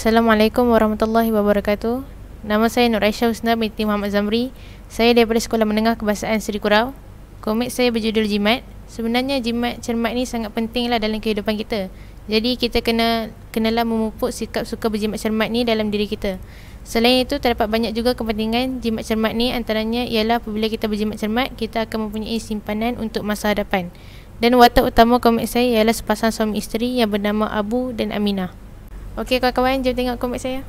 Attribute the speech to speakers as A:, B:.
A: Assalamualaikum warahmatullahi wabarakatuh. Nama saya Nur Aisyah Husna binti Muhammad Zamri. Saya daripada Sekolah Menengah Kebahasaan Seri Kurau. Komik saya berjudul Jimat. Sebenarnya jimat cermat ni sangat pentinglah dalam kehidupan kita. Jadi kita kenalah memupuk sikap suka berjimat cermat ni dalam diri kita. Selain itu, terdapat banyak juga kepentingan jimat cermat ni. Antaranya ialah apabila kita berjimat cermat, kita akan mempunyai simpanan untuk masa hadapan. Dan watak utama komik saya ialah sepasang suami isteri yang bernama Abu dan Aminah. Okey kawan-kawan, jom tengok komik saya.